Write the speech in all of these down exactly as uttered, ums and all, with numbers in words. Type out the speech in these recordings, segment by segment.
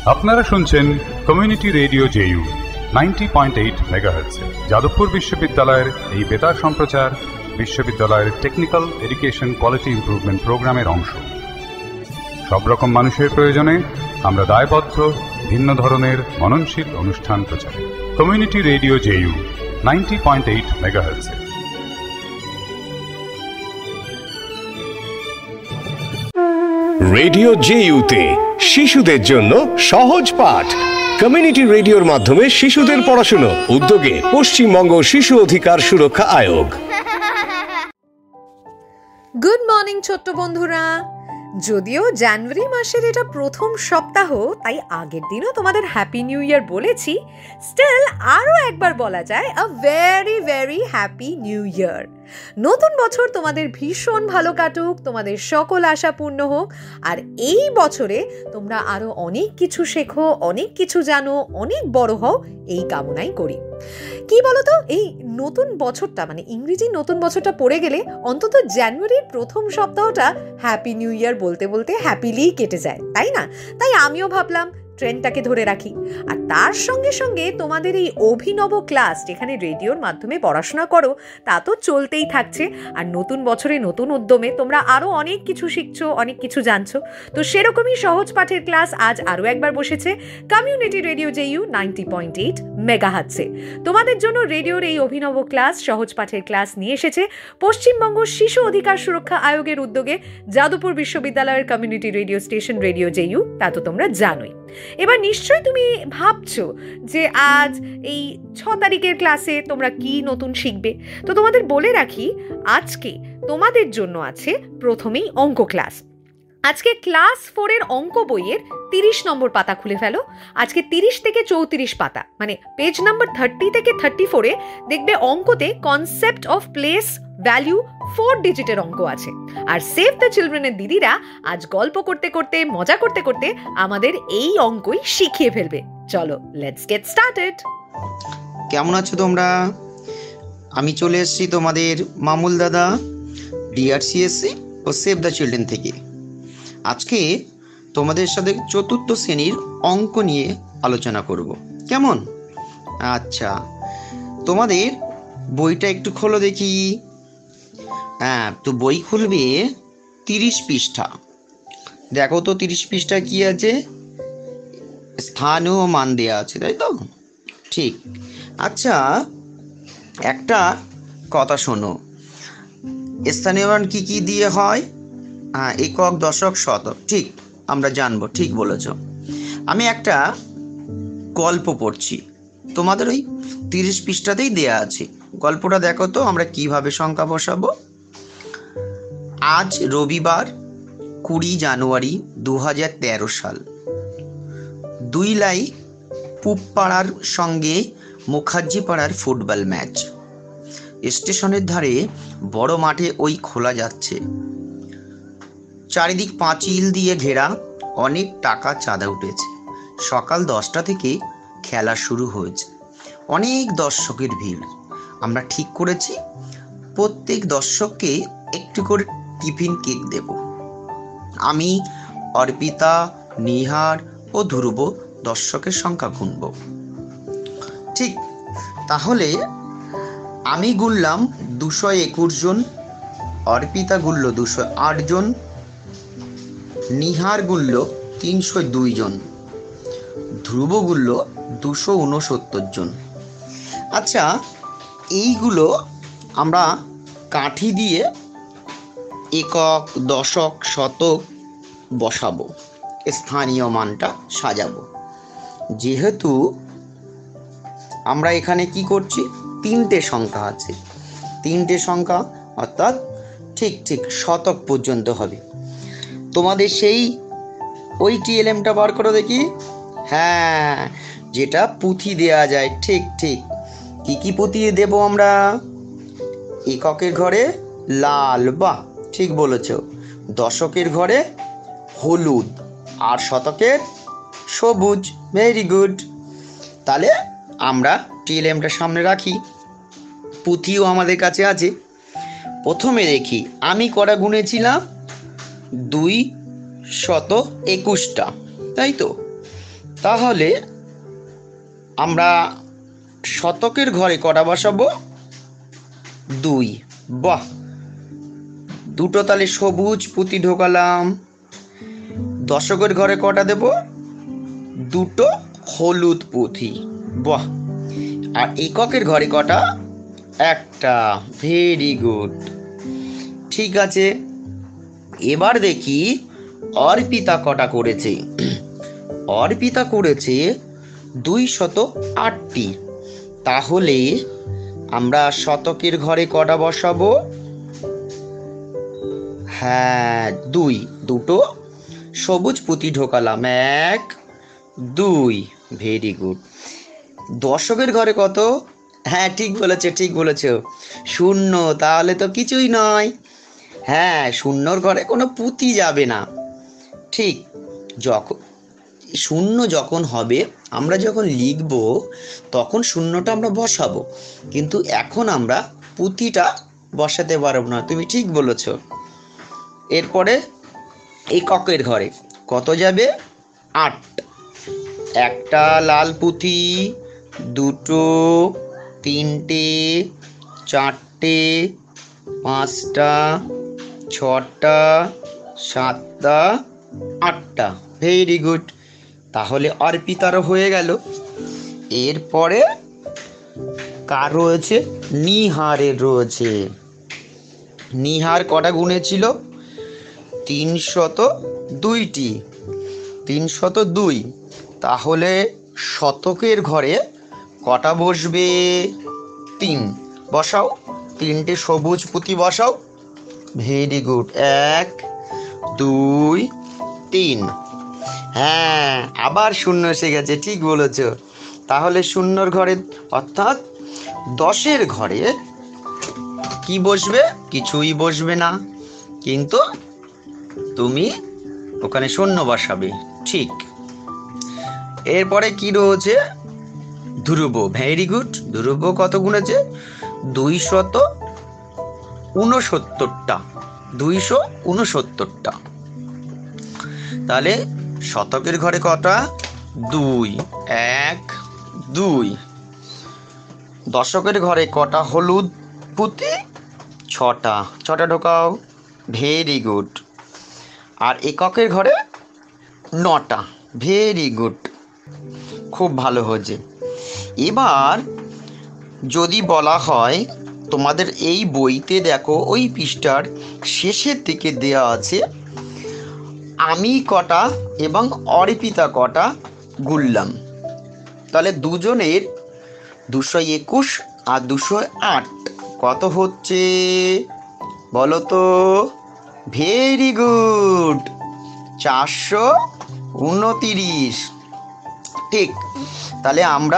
আপনারা শুনছেন community radio JU ninety point eight megahertz. Jadavpur বিশ্ববিদ্যালয়ের এই বেতার সম্প্রচার বিশ্ববিদ্যালয়ের টেকনিক্যাল এডুকেশন কোয়ালিটি ইমপ্রুভমেন্ট প্রোগ্রামের অংশ। সব রকম মানুষের প্রয়োজনে আমরা দায়বদ্ধ ভিন্ন ধরনের মননশীল অনুষ্ঠান প্রচারে। Community radio JU ninety point eight megahertz. Radio জেইউতে শিশুদের জন্য সহজ পাঠ। কমিউনিটি রেডিওর মাধ্যমে শিশুদের পড়াশুনো উদ্যোগে পশ্চিমবঙ্গ শিশু অধিকার সুরক্ষা আয়োগ। গুড মর্নিং ছোট্ট বন্ধুরা। যদিও জানুয়ারি মাসের এটা প্রথম সপ্তাহ, তাই আগের দিনও তোমাদের হ্যাপি নিউ ইয়ার বলেছি, স্টিল আরও একবার বলা যায় a very very happy new year. নতুন বছর তোমাদের ভীষণ ভালো কাটুক, তোমাদের সকল আশা পূর্ণ হোক, আর এই বছরে তোমরা আরও অনেক কিছু শেখো, অনেক কিছু জানো, অনেক বড় হও, এই কামনাই করি। কি বলতো, এই নতুন বছরটা মানে ইংরেজি নতুন বছরটা পড়ে গেলে অন্তত জানুয়ারির প্রথম সপ্তাহটা হ্যাপি নিউ ইয়ার বলতে বলতে হ্যাপিলি কেটে যায়, তাই না? তাই আমিও ভাবলাম ট্রেন্ডটাকে ধরে রাখি। আর তার সঙ্গে সঙ্গে তোমাদের এই অভিনব ক্লাস যেখানে রেডিওর মাধ্যমে পড়াশোনা করো তা তো চলতেই থাকছে। আর নতুন বছরে নতুন উদ্যমে তোমরা আরও অনেক কিছু শিখছো, অনেক কিছু জানছো। তো সেরকমই সহজ পাঠের ক্লাস আজ আরও একবার বসেছে community radio JU ninety point eight মেগাহার্টজে। তোমাদের জন্য রেডিওর এই অভিনব ক্লাস সহজ পাঠের ক্লাস নিয়ে এসেছে পশ্চিমবঙ্গ শিশু অধিকার সুরক্ষা আয়োগের উদ্যোগে যাদবপুর বিশ্ববিদ্যালয়ের community radio station radio JU. তা তো তোমরা জানোই। এবার নিশ্চয়ই তুমি ভাবছো যে আজ এই ছ তারিখের ক্লাসে তোমরা কি নতুন শিখবে। তো তোমাদের বলে রাখি, আজকে তোমাদের জন্য আছে প্রথমেই অঙ্ক ক্লাস। আজকে ক্লাস ফোরের অঙ্ক বইয়ের তিরিশ নম্বর পাতা খুলে ফেলো। আজকে তিরিশ থেকে চৌত্রিশ পাতা, মানে পেজ নাম্বার থার্টি থেকে থার্টি ফোরে দেখবে অঙ্কতে concept of place value four ডিজিটের অঙ্ক আছে। আর সেভ দ্য চিলড্রেনের দিদিরা আজ গল্প করতে করতে মজা করতে করতে আমাদের এই অঙ্কই শিখিয়ে ফেলবে। চলো লেটস গেট স্টার্টেড। কেমন আছো তোমরা? আমি চলে এসেছি তোমাদের মামুল দাদা ডিআরসিএসসি ও সেভ দ্য চিলড্রেন থেকে। আজকে তোমাদের সাথে চতুর্থ শ্রেণীর অঙ্ক নিয়ে আলোচনা করব, কেমন? আচ্ছা, তোমাদের বইটা একটু খোলো দেখি। হ্যাঁ, তো বই খুলবে তিরিশ পৃষ্ঠা। দেখো তো তিরিশ পৃষ্ঠা কি আছে? স্থান ও মান দেওয়া আছে, তাই তো? ঠিক। আচ্ছা, একটা কথা শোনো, স্থানীয় মান কি কি দিয়ে হয়? হ্যাঁ, একক, দশক, শতক। ঠিক, আমরা জানবো, ঠিক বলেছ। আমি একটা গল্প পড়ছি, তোমাদের ওই তিরিশ পৃষ্ঠাতেই দেয়া আছে। গল্পটা দেখো তো আমরা কিভাবে সংখ্যা বসাবো। আজ রবিবার কুড়ি জানুয়ারি দু হাজার তেরো সাল। দুই লাই পূব পাড়ার সঙ্গে মুখার্জি পাড়ার ফুটবল ম্যাচ। স্টেশনের ধারে বড় মাঠে ওই খোলা যাচ্ছে, চারিদিক পাঁচিল দিয়ে ঘেরা, অনেক টাকা চাঁদা উঠেছে। সকাল দশটা থেকে খেলা শুরু হয়েছে, অনেক দর্শকের ভিড়। আমরা ঠিক করেছি প্রত্যেক দর্শককে একটু করে টিফিন কেক দেব। আমি, অর্পিতা, নিহার ও ধ্রুব দর্শকের সংখ্যা গুনব। ঠিক, তাহলে আমি গুনলাম দুশো একুশ জন, অর্পিতা গুনল দুশো আট জন, নিহার গুনল তিনশো দুই জন, ধ্রুব গুনল দুশো উনসত্তর জন। আচ্ছা, এইগুলো আমরা কাঠি দিয়ে একক, দশক, শতক বসাবো, স্থানীয় মানটা সাজাবো। যেহেতু আমরা এখানে কি করছি, তিনটে সংখ্যা আছে, তিনটে সংখ্যা অর্থাৎ ঠিক ঠিক শতক পর্যন্ত হবে। তোমাদের সেই ওই টিএলএমটা বার করো দেখি। হ্যাঁ, যেটা পুঁথি দেয়া যায়। ঠিক ঠিক, কি কি পুঁথি দেব আমরা? এককের ঘরে লাল, বাহ ঠিক বলেছ। দশকের ঘরে হলুদ, আর শতকের সবুজ। Very good. তাহলে আমরা টিএলএমটা সামনে রাখি, পুঁথিও আমাদের কাছে আছে। প্রথমে দেখি আমি কটা গুনেছিলাম, দুই শত একুশটা, তাই তো? তাহলে আমরা শতকের ঘরে কটা বসাবো? দুই। বাহ, দুটো তাহলে সবুজ পুঁতি ঢোকালাম। দশকের ঘরে কটা দেব? দুটো হলুদ পুঁতি। বাহ। আর এককের ঘরে কটা? একটা। Very good. ঠিক আছে, এবার দেখি অর্পিতা কটা করেছে। অর্পিতা করেছে দুই শত আটটি। তাহলে আমরা শতকের ঘরে কটা বসাবো? হ্যাঁ, দুই। দুটো সবুজ পুঁতি ঢোকালাম। এক, দুই। Very good. দশকের ঘরে কত? হ্যাঁ, ঠিক বলেছে, ঠিক বলেছ, শূন্য। তাহলে তো কিছুই নয়। হ্যাঁ, শূন্যর ঘরে কোনো পুঁতি যাবে না। ঠিক, যখন শূন্য যখন হবে, আমরা যখন লিখব তখন শূন্যটা আমরা বসাবো, কিন্তু এখন আমরা পুঁতিটা বসাতে পারবো না। তুমি ঠিক বলেছ। এরপরে এককের ঘরে কত যাবে? আট। একটা লাল পুঁতি, দুটো, তিনটে, চারটে, পাঁচটা, ছটা, সাতটা, আটটা। Very good. তাহলে অর্পিতারও হয়ে গেল। এরপরে কার রয়েছে? নিহারের রয়েছে। নিহার কটা গুণেছিল? তিনশত দুইটি। তিনশত দুই। তাহলে শতকের ঘরে কটা বসবে? তিন। বসাও, তিনটে সবুজ পুঁতি বসাও। Very good. এক, দুই, তিন। হ্যাঁ, আবার শূন্য এসে গেছে, ঠিক বলেছ। তাহলে শূন্যর ঘরে অর্থাৎ দশের ঘরে কি বসবে? কিছুই বসবে না, কিন্তু তুমি ওখানে শূন্য বসাবে। ঠিক। এরপরে কি রয়েছে? ধ্রুব। Very good. ধ্রুব কত গুণেছে? দুইশত উনসত্তরটা। দুইশো উনসত্তরটা। তাহলে শতকের ঘরে কটা? দুই। এক, দুই। দশকের ঘরে কটা হলুদ পুঁতি? ছটা। ছটা ঢোকাও। Very good. আর এককের ঘরে নটা। ভেরি গুড, খুব ভালো হয়েছে। এবার যদি বলা হয়, তোমাদের এই বইতে দেখো ওই পৃষ্ঠার শেষের দিকে দেওয়া আছে আমি কটা এবং অর্পিতা কটা গুনলাম। তাহলে দুজনের দুশো একুশ আর দুশো আট কত হচ্ছে বলো তো? ভেরি গুড, চারশো উনতিরিশ। ঠিক। তাহলে আমরা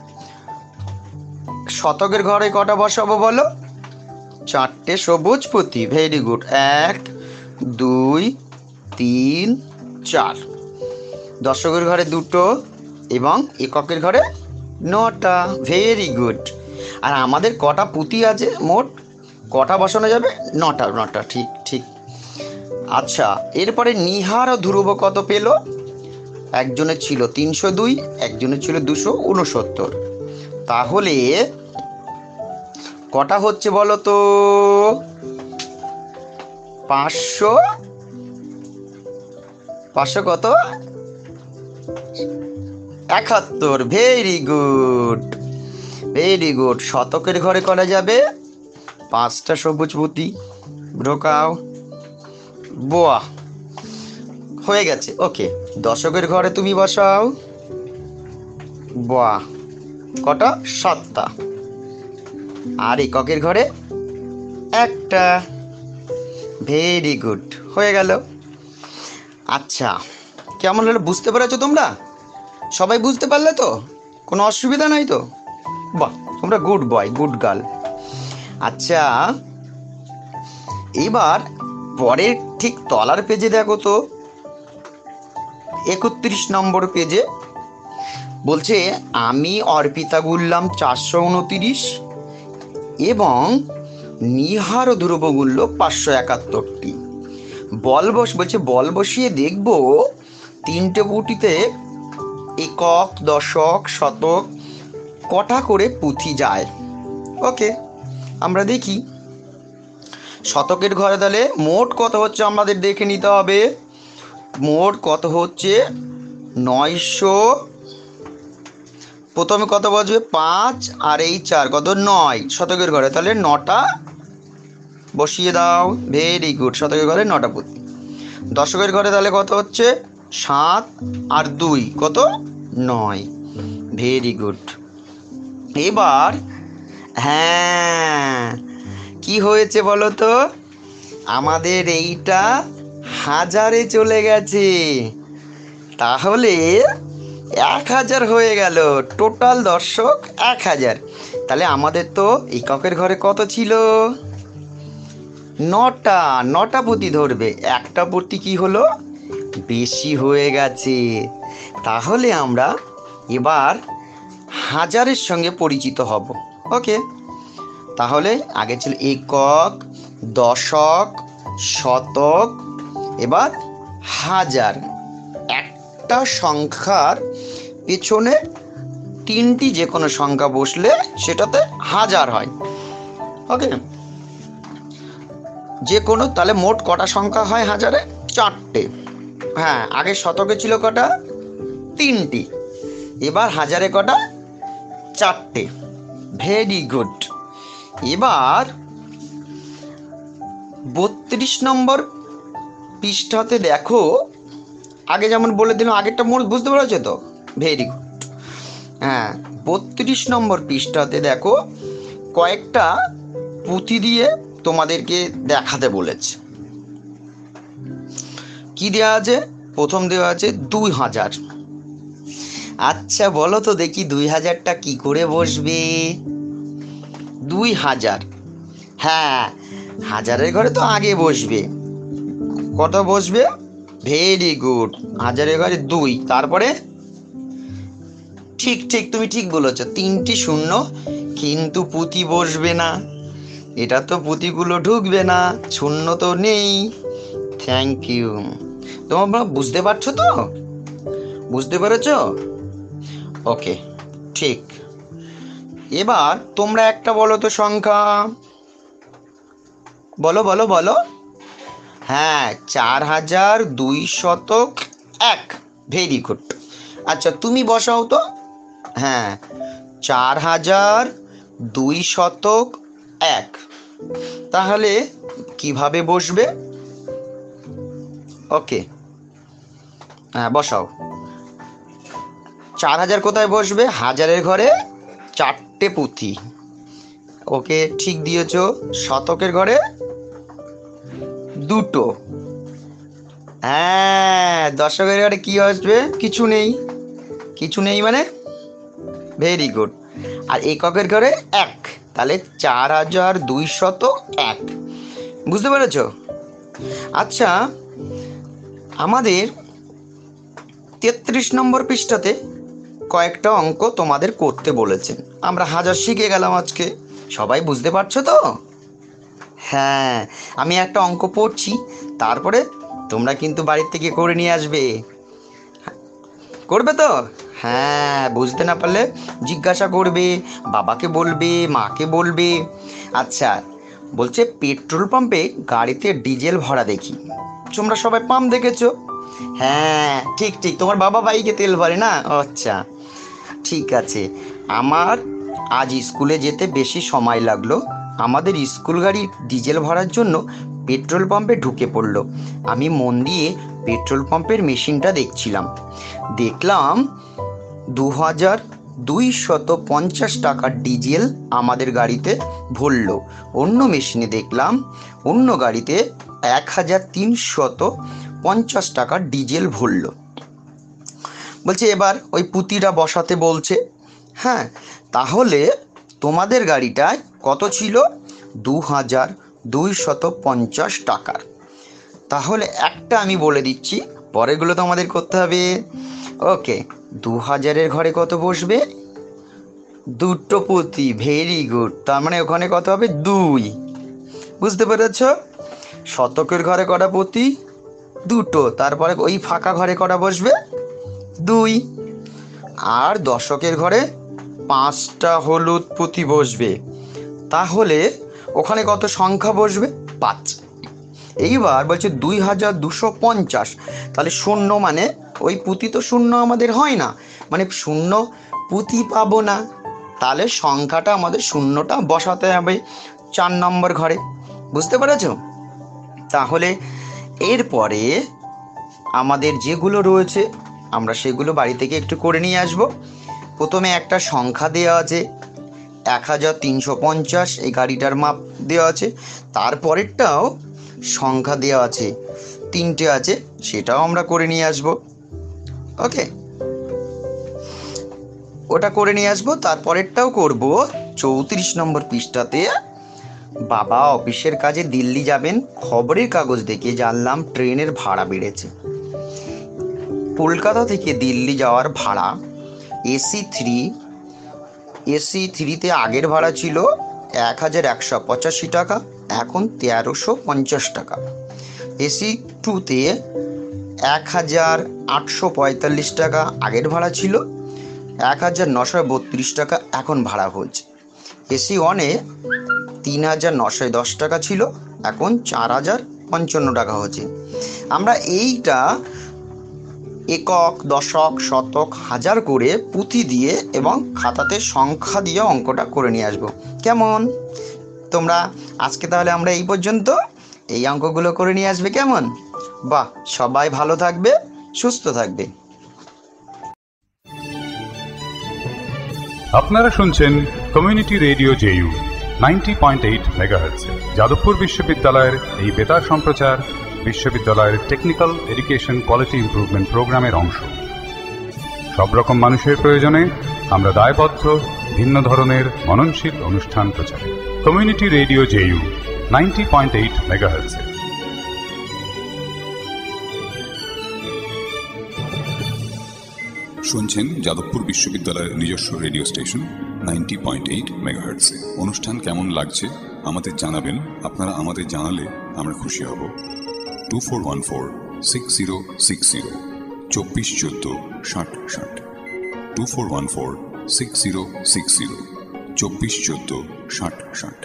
শতকের ঘরে কটা বসাবো বলো? চারটে সবুজ পুঁতি। Very good. এক, দুই, তিন, চার। দশকের ঘরে দুটো এবং এককের ঘরে নটা। Very good. আর আমাদের কটা পুঁতি আছে মোট? কটা বসানো যাবে? নটা। নটা। ঠিক ঠিক। আচ্ছা, এরপরে নিহার ও ধ্রুব কত পেল? একজনের ছিল তিনশো দুই, একজনের ছিল দুশো উনসত্তর। তাহলে কটা হচ্ছে বলো তো? পাঁচশো পাঁচশো কত? একাত্তর। Very good, very good. শতকের ঘরে করা যাবে পাঁচটা সবুজ পুঁতি ঢোকাও। বাহ, হয়ে গেছে। ওকে, দশকের ঘরে তুমি বসাও। বাহ, কটা? সাতটা। আর এককের ঘরে একটা। ভেরি গুড, হয়ে গেল। আচ্ছা, কেমন হলো বুঝতে পেরেছো তোমরা? সবাই বুঝতে পারলে তো? কোনো অসুবিধা নাই তো? বাহ, তোমরা গুড বয়, গুড গার্ল। আচ্ছা, এবার পরের ঠিক তলার পেজে দেখো তো, একত্রিশ নম্বর পেজে বলছে আমি অর্পিতা গুনলাম চারশো উনতিরিশ এবং নিহার ও ধ্রুব গুনল পাঁচশো একাত্তরটি। বল বস বলছে বল বসিয়ে দেখবো তিনটে পুঁতিতে একক, দশক, শতক কটা করে পুঁথি যায়। ওকে, আমরা দেখি শতকের ঘরে তাহলে মোট কত হচ্ছে আমাদের দেখে নিতে হবে। মোট কত হচ্ছে নয়শো, প্রথমে কত বসবে পাঁচ আর এই চার কত নয় শতকের ঘরে, তাহলে নটা বসিয়ে দাও। ভেরি গুড, শতকের ঘরে নটা পুঁথি। দশকের ঘরে তাহলে কত হচ্ছে সাত আর দুই কত নয়। Very good. এবার হ্যাঁ কি হয়েছে বলো তো, আমাদের এইটা হাজারে চলে গেছে, তাহলে এক হাজার হয়ে গেল। টোটাল দর্শক এক হাজার। তাহলে আমাদের তো এককের ঘরে কত ছিল নটা, নটা পুঁথি ধরবে। একটা পুঁথি কি হলো বেশি হয়ে গেছে। তাহলে আমরা এবার হাজারের সঙ্গে পরিচিত হব। ওকে, তাহলে আগে ছিল একক, দশক, শতক, এবার হাজার। একটা সংখ্যার পেছনে তিনটি যে কোনো সংখ্যা বসলে সেটাতে হাজার হয়। ওকে, যে কোনো, তাহলে মোট কটা সংখ্যা হয় হাজারে? চারটে। হ্যাঁ, আগে শতকে ছিল কটা? তিনটি। এবার হাজারে কটা? চারটে। Very good. এবার বত্রিশ নম্বর পৃষ্ঠাতে দেখো, আগে যেমন বলে দিলাম আগেরটা মোট বুঝতে পেরেছো তো? Very good. হ্যাঁ, বত্রিশ নম্বর পৃষ্ঠাতে দেখো কয়েকটা পুঁথি দিয়ে তোমাদেরকে দেখাতে বলেছে। কি দেওয়া আছে? প্রথম দেওয়া আছে দুই হাজার। আচ্ছা বলো তো দেখি দুই হাজারটা কি করে বসবে? দুই হাজার, হ্যাঁ হাজারের ঘরে তো আগে বসবে। কত বসবে? ভেরি গুড, হাজারের ঘরে দুই, তারপরে ঠিক ঠিক তুমি ঠিক বলেছ, তিনটি শূন্য, কিন্তু পুঁথি বসবে না। এটা তো পুঁথিগুলো ঢুকবে না, শূন্য তো নেই। Thank you. তোমরা বুঝতে পারছো তো? বুঝতে পেরেছ? ওকে, ঠিক। এবার তোমরা একটা বলো তো সংখ্যা, বলো বলো বলো। হ্যাঁ, চার হাজার দুই শতক এক। Very good. আচ্ছা তুমি বসাও তো। হ্যাঁ, চার হাজার দুই শতক এক, তাহলে কিভাবে বসবে? ওকে, হ্যাঁ বসাও। চার হাজার কোথায় বসবে? হাজারের ঘরে চারটে পুঁথি। ওকে, ঠিক দিয়েছ। শতকের ঘরে দুটো। হ্যাঁ, দশকের ঘরে কি আসবে? কিছু নেই। কিছু নেই মানে? Very good. আর এককের ঘরে এক, তাহলে চার হাজার দুই শত এক। বুঝতে পেরেছ? আচ্ছা, আমাদের তেত্রিশ নম্বর পৃষ্ঠাতে কয়েকটা অঙ্ক তোমাদের করতে বলেছেন। আমরা হাজার শিখে গেলাম আজকে। সবাই বুঝতে পারছো তো? হ্যাঁ, আমি একটা অঙ্ক পড়ছি, তারপরে তোমরা কিন্তু বাড়ির থেকে করে নিয়ে আসবে। করবে তো? হ্যাঁ, বুঝতে না পারলে জিজ্ঞাসা করবে, বাবাকে বলবে, মাকে বলবে। আচ্ছা, বলছে পেট্রোল পাম্পে গাড়িতে ডিজেল ভরা দেখি। তোমরা সবাই পাম্প দেখেছো? হ্যাঁ ঠিক ঠিক, তোমার বাবা বাইকে তেল ভরে না? আচ্ছা ঠিক আছে। আমার আজ স্কুলে যেতে বেশি সময় লাগলো। আমাদের স্কুল গাড়ি ডিজেল ভরার জন্য পেট্রোল পাম্পে ঢুকে পড়লো। আমি মন দিয়ে পেট্রোল পাম্পের মেশিনটা দেখছিলাম। দেখলাম দু হাজার দুইশত পঞ্চাশ টাকার ডিজেল আমাদের গাড়িতে ভরলো। অন্য মেশিনে দেখলাম অন্য গাড়িতে এক হাজার তিনশত পঞ্চাশ টাকার ডিজেল ভরলো। বলছে এবার ওই পুঁতিটা বসাতে বলছে। হ্যাঁ, তাহলে তোমাদের গাড়িটায় কত ছিল? দু হাজার দুইশত পঞ্চাশ টাকার। তাহলে একটা আমি বলে দিচ্ছি, পরেরগুলো তো আমাদের করতে হবে। ওকে, দু হাজারের ঘরে কত বসবে? দুটো পুঁতি। Very good. তার মানে ওখানে কত হবে? দুই। বুঝতে পেরেছ? শতকের ঘরে কটা পুঁতি? দুটো। তারপরে ওই ফাঁকা ঘরে কটা বসবে? দুই। আর দশকের ঘরে পাঁচটা হলুদ পুঁতি বসবে, তাহলে ওখানে কত সংখ্যা বসবে? পাঁচ। এইবার বলছে দুই হাজার দুশো পঞ্চাশ, তাহলে শূন্য মানে ওই পুঁতি তো শূন্য আমাদের হয় না, মানে শূন্য পুঁতি পাবো না, তাহলে সংখ্যাটা আমাদের শূন্যটা বসাতে হবে চার নম্বর ঘরে। বুঝতে পেরেছ? তাহলে এরপরে আমাদের যেগুলো রয়েছে আমরা সেগুলো বাড়ি থেকে একটু করে নিয়ে আসবো। প্রথমে একটা সংখ্যা দেওয়া আছে এক হাজার তিনশো পঞ্চাশ, এই গাড়িটার মাপ দেওয়া আছে। তারপরেরটাও সংখ্যা দেওয়া আছে, তিনটে আছে, সেটাও আমরা করে নিয়ে আসবো। ওকে, ওটা করে নিয়ে আসবো। তারপরেরটাও করব চৌত্রিশ নম্বর পৃষ্ঠাতে। বাবা অফিসের কাজে দিল্লি যাবেন, খবরের কাগজ দেখে জানলাম ট্রেনের ভাড়া বেড়েছে। কলকাতা থেকে দিল্লি যাওয়ার ভাড়া এসি থ্রি এসি থ্রিতে আগের ভাড়া ছিল এক হাজার একশো পঁচাশি টাকা, এখন তেরোশো পঞ্চাশ টাকা। এসি টুতে এক হাজার আটশো পঁয়তাল্লিশ টাকা আগের ভাড়া ছিল, এক হাজার নশো বত্রিশ টাকা এখন ভাড়া হচ্ছে। এসি ওয়ানে তিন হাজার নশো দশ টাকা ছিল, এখন চার হাজার পঞ্চান্ন টাকা হচ্ছে। আমরা এইটা একক, দশক, শতক, হাজার করে পুঁথি দিয়ে এবং খাতাতে সংখ্যা দিয়ে অঙ্কটা করে নিয়ে আসবো। কেমন? তোমরা আজকে তাহলে আমরা এই পর্যন্ত এই অঙ্কগুলো করে নিয়ে আসবে। কেমন? বাহ, সবাই ভালো থাকবে, সুস্থ থাকবে। আপনারা শুনছেন community radio JU ninety point eight megahertz. Jadavpur বিশ্ববিদ্যালয়ের এই বেতার সম্প্রচার বিশ্ববিদ্যালয়ের টেকনিক্যাল এডুকেশন কোয়ালিটি ইমপ্রুভমেন্ট প্রোগ্রামের অংশ। সব রকম মানুষের প্রয়োজনে আমরা দায়বদ্ধ ভিন্ন ধরনের মননশীল অনুষ্ঠান প্রচারে। Community radio JU ninety point eight megahertz. শুনছেন যাদবপুর বিশ্ববিদ্যালয়ের নিজস্ব radio station ninety point eight মেগাহার্টজে। অনুষ্ঠান কেমন লাগছে আমাদের জানাবেন। আপনারা আমাদের জানালে আমরা খুশি হব। Two four one four six zero six zero চব্বিশ চোদ্দ ষাট ষাট two four one four six zero six zero চব্বিশ চোদ্দ ষাট ষাট।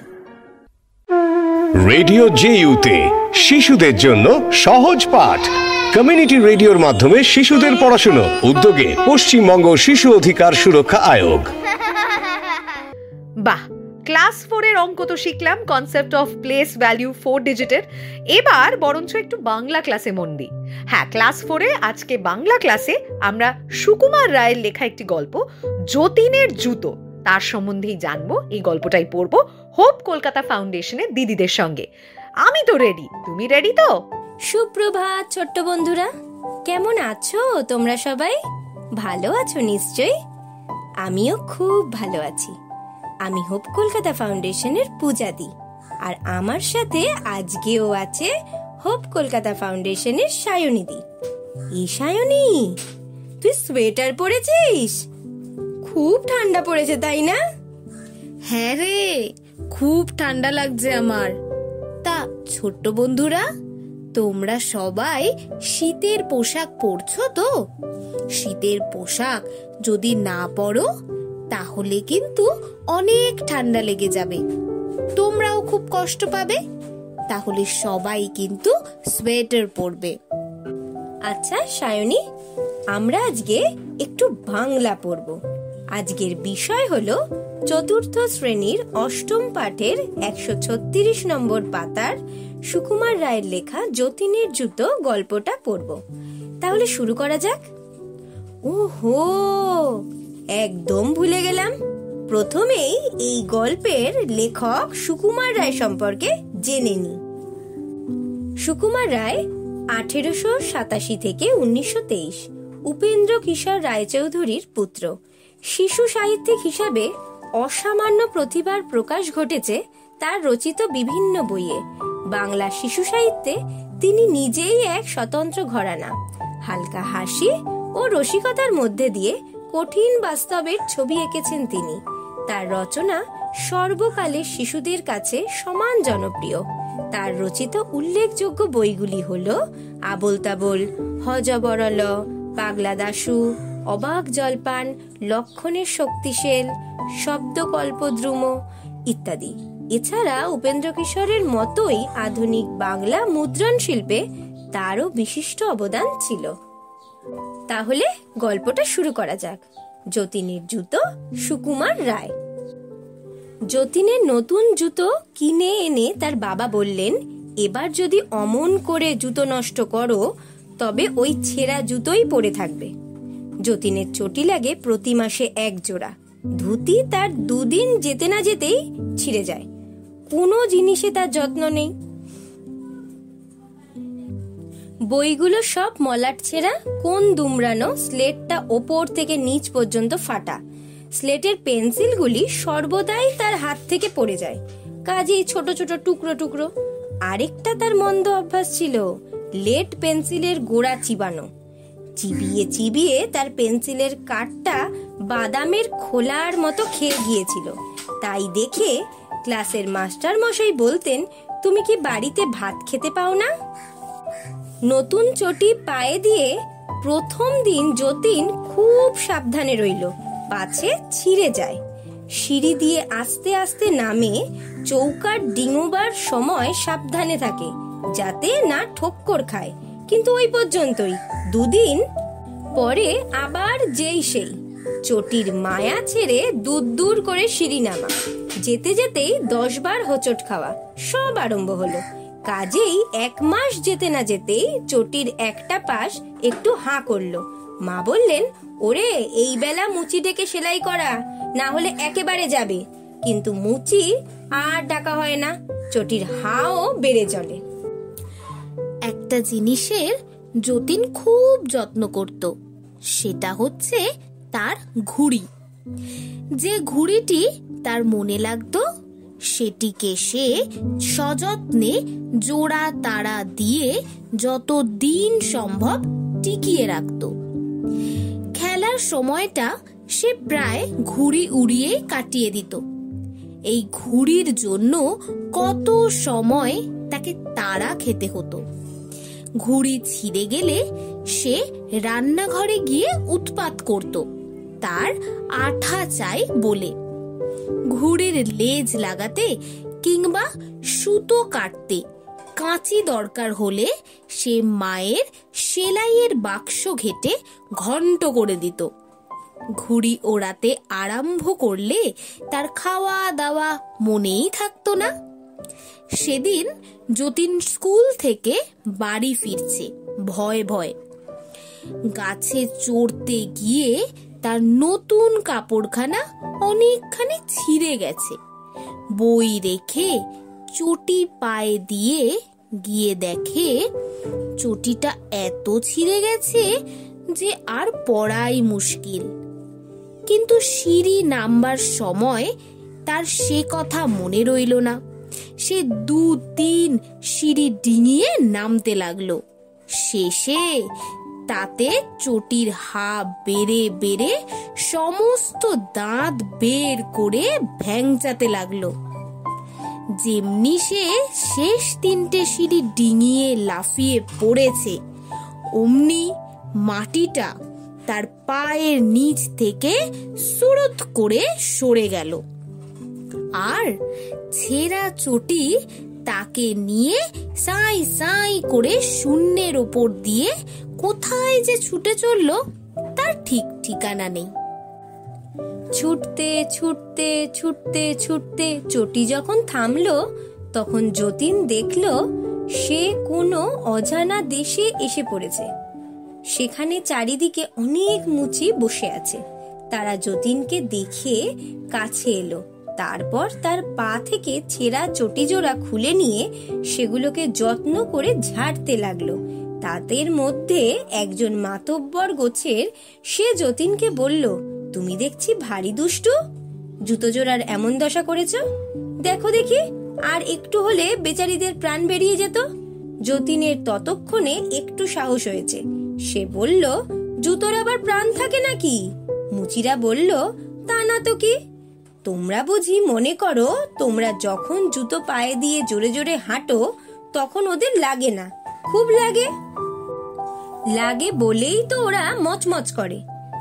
রেডিও জেইউতে শিশুদের জন্য সহজ পাঠ। কমিউনিটি রেডিওর মাধ্যমে শিশুদের পড়াশুনো, উদ্যোগে পশ্চিমবঙ্গ শিশু অধিকার সুরক্ষা আয়োগ। বাহ, ক্লাস ফোরের অঙ্ক তো শিখলাম, concept of place value four ডিজিটের। এবার বরঞ্চ একটু বাংলা ক্লাসে মন দিই। হ্যাঁ, ক্লাস ফোরে আজকে বাংলা ক্লাসে আমরা সুকুমার রায়ের লেখা একটি গল্প যতীনের জুতো, তার সম্বন্ধেই জানবো। এই গল্পটাই পড়বো হোপ কলকাতা ফাউন্ডেশনের দিদিদের সঙ্গে। আমি তো রেডি, তুমি রেডি তো? সুপ্রভাত ছোট্ট বন্ধুরা, কেমন আছো তোমরা? সবাই ভালো আছো নিশ্চয়ই? আমিও খুব ভালো আছি। আমি হোপ কলকাতা ফাউন্ডেশনের পূজাদি, আর আমার সাথে আজকেও আছে হোপ কলকাতা ফাউন্ডেশনের সায়নীদি। এই সায়নী, তুই সোয়েটার পরেছিস? খুব ঠান্ডা পড়েছে তাই না? হ্যাঁ রে, খুব ঠান্ডা লাগছে আমার। তা ছোট্ট বন্ধুরা, তোমরা সবাই শীতের পোশাক পরছো তো? শীতের পোশাক যদি না পরো তাহলে কিন্তু অনেক ঠান্ডা লেগে যাবে, তোমরাও খুব কষ্ট পাবে। তাহলে সবাই কিন্তু সোয়েটার পরবে। আচ্ছা সায়নী, আমরা আজকে একটু বাংলা পড়ব। আজকের বিষয় হলো চতুর্থ শ্রেণীর অষ্টম পাঠের একশো ছত্রিশ নম্বর পাতার সুকুমার রায়ের লেখা যতীনের জুতো গল্পটা পড়ব। তাহলে শুরু করা যাক। ওহো, একদম ভুলে গেলাম। প্রথমেই এই গল্পের লেখক সুকুমার রায় সম্পর্কে জেনে নিই। সুকুমার রায় আঠেরোশো সাতাশি থেকে উনিশশো তেইশ উপেন্দ্র কিশোর রায়চৌধুরীর পুত্র। শিশু সাহিত্যিক হিসাবে অসামান্য প্রতিভার প্রকাশ ঘটেছে তার রচিত বিভিন্ন বইয়ে। বাংলা শিশু সাহিত্যে তিনি নিজেই এক স্বতন্ত্র ঘরানা। হালকা হাসি ও রসিকতার মধ্যে দিয়ে কঠিন বাস্তবের ছবি এঁকেছেন তিনি। তার রচনা সর্বকালের শিশুদের কাছে সমান জনপ্রিয়। তার রচিত উল্লেখযোগ্য বইগুলি হল আবোল তাবোল, হযবরল, পাগলা দাশু, অবাক জলপান, লক্ষণের শক্তিশেল, শব্দকল্পদ্রুম ইত্যাদি। এছাড়া উপেন্দ্র কিশোরের মতোই আধুনিক বাংলা মুদ্রণ শিল্পে তারও বিশিষ্ট অবদান ছিল। তাহলে গল্পটা শুরু করা যাক। যতীনের জুতো, সুকুমার রায়। যতীনের নতুন জুতো কিনে এনে তার বাবা বললেন, এবার যদি অমন করে জুতো নষ্ট করো তবে ওই ছেঁড়া জুতোই পরে থাকবে। যতীনের চটি লাগে প্রতি মাসে এক জোড়া। ধুতি তার দুদিন যেতে না যেতেই ছিঁড়ে যায়। কোনো জিনিসে তার যত্ন নেই। বইগুলো সব মলাট ছেঁড়া, কোন দুমড়ানো, স্লেটটা ওপর থেকে নিচ পর্যন্ত ফাটা। স্লেটের পেন্সিলগুলি সর্বদাই তার হাত থেকে পড়ে যায়, কাজেই ছোট ছোট টুকরো টুকরো। আরেকটা তার মন্দ অভ্যাস ছিল, লেড পেন্সিলের গোড়া চিবানো। চিবিয়ে চিবিয়ে তার পেন্সিলের কাঠটা বাদামের খোলার মতো খেয়ে গিয়েছিল। তাই দেখে ক্লাসের মাস্টার মশাই বলতেন, তুমি কি বাড়িতে ভাত খেতে পাও না? নতুন চটি পায়ে দিয়ে প্রথম দিন যতীন খুব সাবধানে রইল, পাছে ছিঁড়ে যায়। সিঁড়ি দিয়ে আস্তে আস্তে নামে, চৌকার ডিঙোবার সময় সাবধানে থাকে যাতে না ঠোক্কর খায়। কিন্তু ওই পর্যন্তই। দুদিন পরে আবার যেই সেই চটির মায়া ছেড়ে দূর দূর করে সিঁড়ি নামা, যেতে যেতেই দশ বার হোঁচট খাওয়া, সব আরম্ভ হলো। কাজেই এক মাস যেতে না যেতেই চটির একটা পাশ একটু হাঁ করলো। মা বললেন, ওরে এই বেলা মুচি ডেকে সেলাই করা, না হলে একেবারে যাবে। কিন্তু মুচি আর ডাকা হয় না, চটির হাও বেড়ে চলে। একটা জিনিসের যতীন খুব যত্ন করত, সেটা হচ্ছে তার ঘুড়ি। যে ঘুড়িটি তার মনে লাগতো সেটিকে সে সযত্নে জোড়া তারা দিয়ে যত দিন সম্ভব টিকিয়ে রাখত। খেলার সময়টা সে প্রায় ঘুড়ি উড়িয়ে কাটিয়ে দিত। এই ঘুড়ির জন্য কত সময় তাকে তাড়া খেতে হতো। ঘুড়ি ছিঁড়ে গেলে সে রান্নাঘরে গিয়ে উৎপাত করত, তার আঠা চাই বলে। ঘুড়ির লেজ লাগাতে কিংবা সুতো কাটতে কাঁচি দরকার হলে সে মায়ের সেলাইয়ের বাক্স ঘেটে ঘন্ট করে দিত। ঘুড়ি ওড়াতে আরম্ভ করলে তার খাওয়া দাওয়া মনেই থাকতো না। সেদিন যতীন স্কুল থেকে বাড়ি ফিরছে ভয় ভয়। গাছে চড়তে গিয়ে তার নতুন কাপড়খানা অনেকখানি ছিঁড়ে গেছে। বই রেখে চটি পায়ে দিয়ে গিয়ে দেখে চটিটা এত ছিঁড়ে গেছে যে আর পড়াই মুশকিল। কিন্তু সিঁড়ি নামবার সময় তার সে কথা মনে রইল না। সে দু তিন সিঁড়ি ডিঙিয়ে নামতে লাগলো। শেষে তাতে চটির হা বেড়ে বেড়ে সমস্ত দাঁত বের করে ভ্যাংচাতে লাগলো। যেমনি সে শেষ তিনটে সিঁড়ি ডিঙিয়ে লাফিয়ে পড়েছে, অমনি মাটিটা তার পায়ের নিচ থেকে সুরুত করে সরে গেল, আর ছেঁড়া চটি তাকে নিয়ে সাই সাই করে শূন্যের ওপর দিয়ে কোথায় যে ছুটে চলল তার ঠিক ঠিকানা নেই। ছুটতে ছুটতে ছুটতে ছুটতে চটি যখন থামলো, তখন যতীন দেখল সে কোনো অজানা দেশে এসে পড়েছে। সেখানে চারিদিকে অনেক মুচি বসে আছে। তারা যতীনকে দেখে কাছে এলো। তারপর তার পা থেকে ছেঁড়া চটি জোড়া খুলে নিয়ে সেগুলোকে যত্ন করে ঝাড়তে লাগলো। তাদের মধ্যে একজন মাতব্বর গোছের, সে যতীনকে বলল, তুমি দেখছি ভারী দুষ্টু, জুতো জোড়ার এমন দশা করেছ। দেখো দেখি, আর একটু হলে বেচারিদের প্রাণ বেরিয়ে যেত। যতীনের ততক্ষণে একটু সাহস হয়েছে। সে বলল, জুতোর আবার প্রাণ থাকে নাকি? মুচিরা বলল, তা না তো কি, তোমরা বুঝি মনে করো তোমরা যখন জুতো পায়ে দিয়ে জোরে জোরে হাঁটো তখন ওদের লাগে না? খুব লাগে। লাগে বলেই তো ওরা মচমচ করে।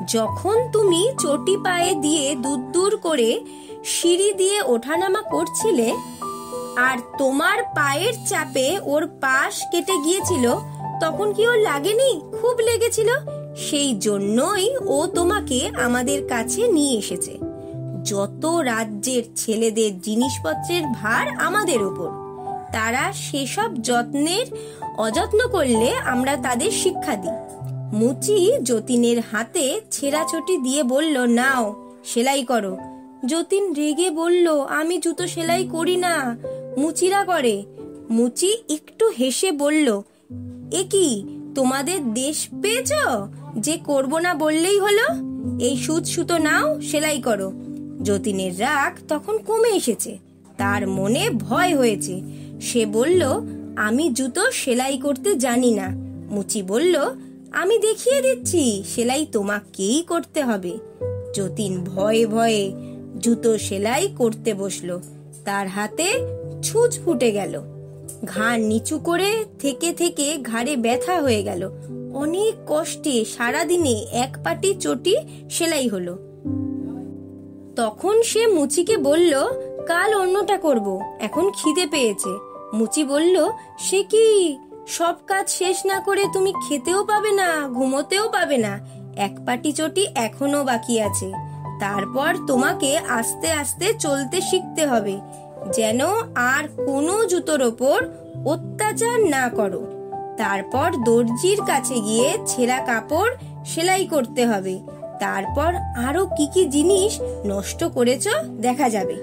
যখন তুমি চটি পায়ে দিয়ে দূর দূর করে সিঁড়ি দিয়ে ওঠানামা করছিলে আর তোমার পায়ের চাপে ওর পাশ কেটে গিয়েছিল, তখন কি ওর লাগেনি? খুব লেগেছিল। সেই জন্যই ও তোমাকে আমাদের কাছে নিয়ে এসেছে। যত রাজ্যের ছেলেদের জিনিসপত্রের ভার আমাদের উপর, তারা সেসব যত্নের অযত্ন করলে আমরা তাদের শিক্ষা দিই। মুচি যতীনের হাতে ছেঁড়াছটি দিয়ে বলল, নাও সেলাই করো। যতীন রেগে বলল, আমি জুতো সেলাই করি না, মুচিরা করে। মুচি একটু হেসে বলল, এ কি তোমাদের দেশ পেয়েছ যে করব না বললেই হলো? এই সুত সুতো নাও, সেলাই করো। যতীনের রাগ তখন কমে এসেছে, তার মনে ভয় হয়েছে। সে বলল, আমি জুতো সেলাই করতে জানি না। মুচি বলল, আমি দেখিয়ে দিচ্ছি, সেলাই তোমাকেই করতে হবে। যতীন ভয়ে ভয়ে জুতো সেলাই করতে বসলো। তার হাতে ছুঁচ ফুটে গেল, ঘাড় নিচু করে থেকে থেকে ঘাড়ে ব্যথা হয়ে গেল। অনেক কষ্টে সারাদিনে এক পাটি চটি সেলাই হলো। তখন সে মুচিকে বলল, কাল অন্যটা করব, এখন খিদে পেয়েছে। মুচি বলল, সে কি, সব কাজ শেষ না করে তুমি খেতেও পাবে না, ঘুমোতেও পাবে না? এক পাটি চটি এখনো বাকি আছে। তারপর তোমাকে আস্তে আস্তে চলতে শিখতে হবে, যেন আর কোনো জুতোর ওপর অত্যাচার না করো। তারপর দর্জির কাছে গিয়ে ছেঁড়া কাপড় সেলাই করতে হবে। তারপর আরো কি কি জিনিস নষ্ট করেছ দেখা যাবে।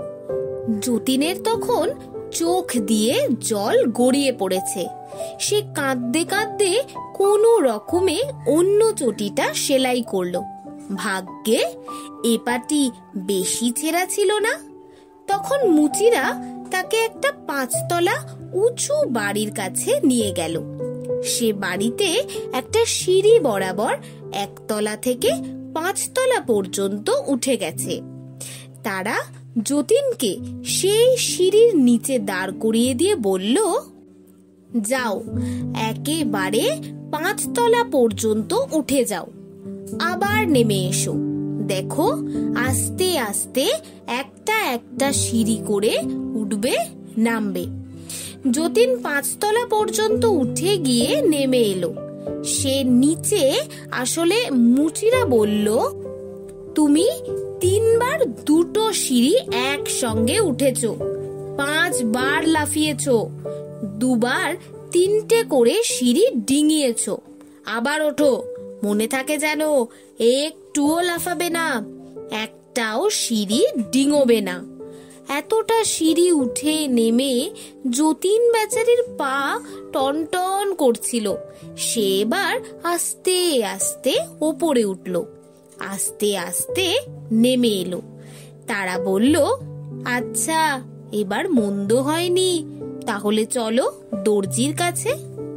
যতীনের তখন চোখ দিয়ে জল গড়িয়ে পড়েছে। সে কাঁদতে কাঁদতে কোনো রকমে অন্য চটিটা সেলাই করলো। ভাগ্যে এ পাটি বেশি ছেঁড়া ছিল না। তখন মুচিরা তাকে একটা পাঁচতলা উঁচু বাড়ির কাছে নিয়ে গেল। সে বাড়িতে একটা সিঁড়ি বরাবর একতলা থেকে পাঁচতলা পর্যন্ত উঠে গেছে। তারা যতীনকে সেই সিঁড়ির নিচে দাঁড় করিয়ে দিয়ে বলল, যাও, একেবারে পাঁচতলা পর্যন্ত উঠে যাও, আবার নেমে এসো। দেখো, আস্তে আস্তে একটা একটা সিঁড়ি করে উঠবে, নামবে। যতীন পাঁচতলা পর্যন্ত উঠে গিয়ে নেমে এলো। সে নিচে আসলে মুচিরা বলল, তুমি তিনবার দুটো সিঁড়ি একসঙ্গে উঠেছো, পাঁচবার লাফিয়েছো, দুবার তিনটে করে সিঁড়ি ডিঙিয়েছো। আবার ওঠো, মনে থাকে যেন একটুও লাফাবে না, একটাও সিঁড়ি ডিঙোবে না। এতটা সিঁড়ি উঠে নেমে যতীন বেচারির পা টনটন করছিল। সে এবার আস্তে আস্তে ওপরে উঠল, আস্তে আস্তে নেমে এলো। তারা বলল, আচ্ছা, এবার মন্দ হয়নি, তাহলে চলো দর্জির কাছে।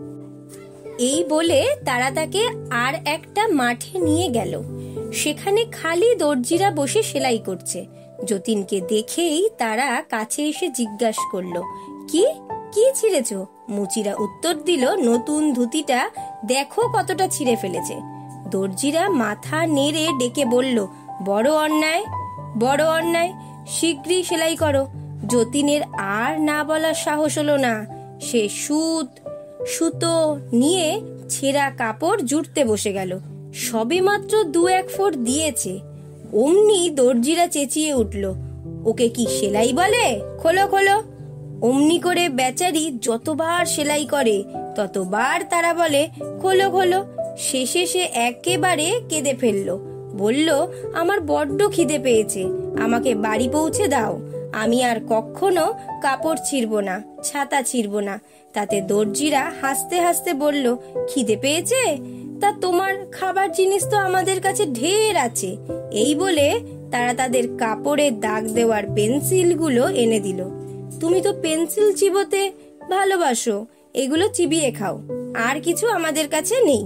এই বলে তারা তাকে আর একটা মাঠে নিয়ে গেল। সেখানে খালি দর্জিরা বসে সেলাই করছে। যতীনকে দেখেই তারা কাছে এসে জিজ্ঞাসা করলো, কি কি ছিঁড়েছ? মুচিরা উত্তর দিল, নতুন ধুতিটা দেখো কতটা ছিঁড়ে ফেলেছে। দর্জিরা মাথা নেড়ে ডেকে বলল, বড় অন্যায়, বড় অন্যায়, শীঘ্রই সেলাই করো। যতীনের আর না বলার সাহস হলো না। সে সুত সুতো নিয়ে ছেঁড়া কাপড় জুড়তে বসে গেল। সবে মাত্র দু এক ফোঁট দিয়েছে, অমনি দর্জিরা চেঁচিয়ে উঠল, ওকে কি সেলাই বলে? খোলো খোলো। অমনি করে বেচারি যতবার সেলাই করে ততবার তারা বলে, খোলো খোলো। শেষে সে একেবারে কেঁদে ফেললো, বলল, আমার বড্ড খিদে পেয়েছে, আমাকে বাড়ি পৌঁছে দাও। আমি আর কখনো কাপড় ছিঁড়ব না, ছাতা ছিঁড়ব না। তাতে দর্জিরা হাসতে হাসতে বলল, খিদে পেয়েছে? তা তোমার খাবার জিনিস তো আমাদের কাছে ঢের আছে। এই বলে তারা তাদের কাপড়ে দাগ দেওয়ার পেন্সিলগুলো এনে দিল। তুমি তো পেন্সিল চিবোতে ভালোবাসো, এগুলো চিবিয়ে খাও, আর কিছু আমাদের কাছে নেই।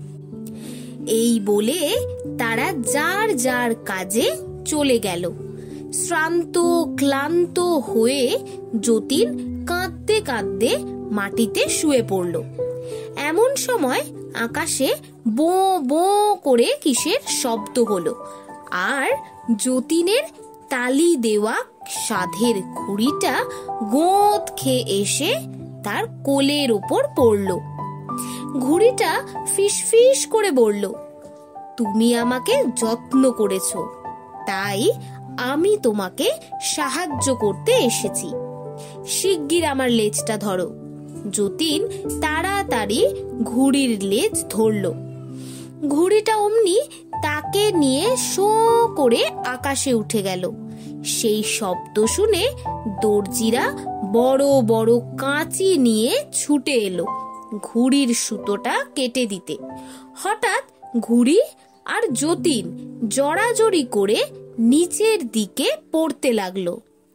এই বলে তারা যার যার কাজে চলে গেল। শ্রান্ত ক্লান্ত হয়ে যতীন কাঁদতে কাঁদতে মাটিতে শুয়ে পড়ল। এমন সময় আকাশে বো বো করে কিসের শব্দ হলো, আর যতীনের তালি দেওয়া সাধের ঘুড়িটা গোঁত খেয়ে এসে তার কোলের ওপর পড়ল। ঘুড়িটা ফিসফিস করে বলল, তুমি আমাকে যত্ন করেছো, তাই আমি তোমাকে সাহায্য করতে এসেছি। শিগগির আমার লেজটা ধরো। যতীন তাড়াতাড়ি ঘুড়ির লেজ ধরল। ঘুড়িটা অমনি তাকে নিয়ে শো করে আকাশে উঠে গেল। সেই শব্দ শুনে দর্জিরা বড় বড় কাঁচি নিয়ে ছুটে এলো ঘুড়ির সুতোটা কেটে দিতে। হঠাৎ ঘুড়ি আর যতীন জড়াজড়ি করে নিচের দিকে পড়তে লাগলো।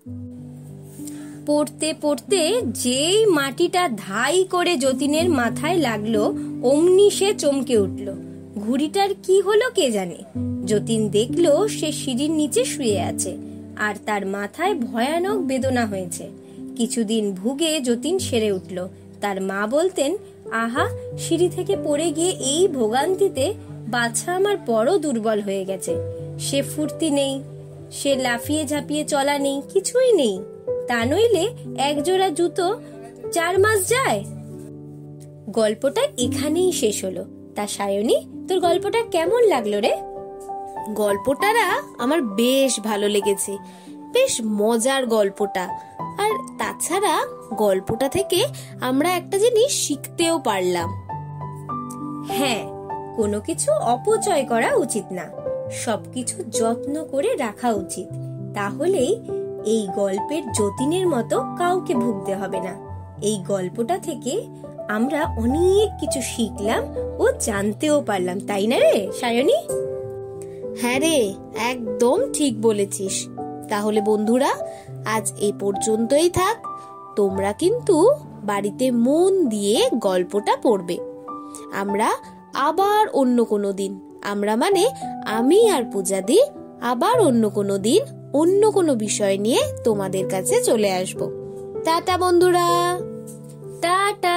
পড়তে পড়তে যেই মাটিটা ধাই করে যতীনের মাথায় লাগলো, অমনি সে চমকে উঠল। ঘুড়িটার কি হলো কে জানে। যতীন দেখলো সে সিঁড়ির নিচে শুয়ে আছে, আর তার মাথায় ভয়ানক বেদনা হয়েছে। কিছুদিন ভুগে যতীন সেরে উঠল। তার মা বলতেন, আহা, সিঁড়ি থেকে পড়ে গিয়ে এই ভোগান্তিতে বাচ্চা আমার বড় দুর্বল হয়ে গেছে। সে ফুর্তি নেই, সে লাফিয়ে ঝাঁপিয়ে চলা নেই, কিছুই নেই। তা নইলে একজোড়া জুতো চার মাস যায়। গল্পটা এখানেই শেষ হলো। তা সায়নী, তোর গল্পটা কেমন লাগলো রে? গল্পটারা আমার বেশ ভালো লেগেছে, বেশ মজার গল্পটা। আর তাছাড়া গল্পটা থেকে আমরা একটা জিনিস শিখতেও পারলাম। হ্যাঁ, কোনো কিছু অপচয় করা উচিত না, সবকিছু যত্ন করে রাখা উচিত। তাহলেই এই গল্পের যতীনের মতো কাউকে ভুগতে হবে না। এই গল্পটা থেকে আমরা অনেক কিছু শিখলাম ও জানতেও পারলাম, তাই না রে সায়নী? হ্যাঁ রে, একদম ঠিক বলেছিস। তাহলে বন্ধুরা, আজ এই পর্যন্তই থাক। তোমরা কিন্তু বাড়িতে মন দিয়ে গল্পটা পড়বে। আমরা আবার অন্য কোনো দিন, আমরা মানে আমি আর পূজাদি আবার অন্য কোনো দিন অন্য কোনো বিষয় নিয়ে তোমাদের কাছে চলে আসব। টাটা বন্ধুরা, টাটা।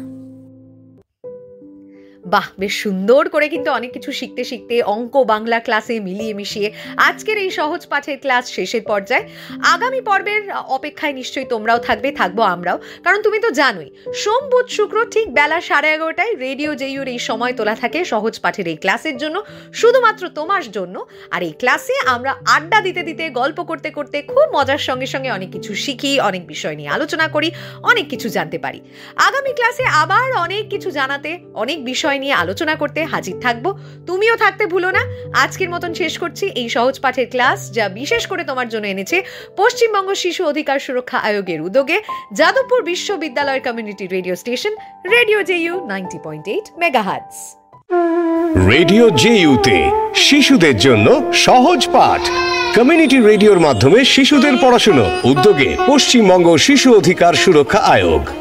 বাহ, বেশ সুন্দর করে কিন্তু অনেক কিছু শিখতে শিখতে অঙ্ক বাংলা ক্লাসে মিলিয়ে মিশিয়ে আজকের এই সহজ পাঠের ক্লাস শেষের পর্যায়ে। আগামী পর্বের অপেক্ষায় নিশ্চয়ই তোমরাও থাকবে, থাকবো আমরাও। কারণ তুমি তো জানোই, সোম বুধ শুক্র ঠিক বেলা সাড়ে এগারোটায় রেডিও জেইউর এই সময় তোলা থাকে সহজ পাঠের এই ক্লাসের জন্য, শুধুমাত্র তোমার জন্য। আর এই ক্লাসে আমরা আড্ডা দিতে দিতে, গল্প করতে করতে খুব মজার সঙ্গে সঙ্গে অনেক কিছু শিখি, অনেক বিষয় নিয়ে আলোচনা করি, অনেক কিছু জানতে পারি। আগামী ক্লাসে আবার অনেক কিছু জানাতে, অনেক বিষয় নিয়ে আলোচনা করতে হাজির থাকবো। তুমিও থাকতে ভুলো না। আজকের মতন শেষ করছি এই সহজ পাঠের ক্লাস, যা বিশেষ করে তোমার জন্য এনেছে পশ্চিমবঙ্গ শিশু অধিকার সুরক্ষা আয়োগের উদ্যোগে যাদবপুর বিশ্ববিদ্যালয়ের community radio station radio JU ninety point eight megahertz. Radio জেইউতে শিশুদের জন্য সহজ পাঠ, কমিউনিটি রেডিওর মাধ্যমে শিশুদের পড়াশুনো, উদ্যোগে পশ্চিমবঙ্গ শিশু অধিকার সুরক্ষা আয়োগ।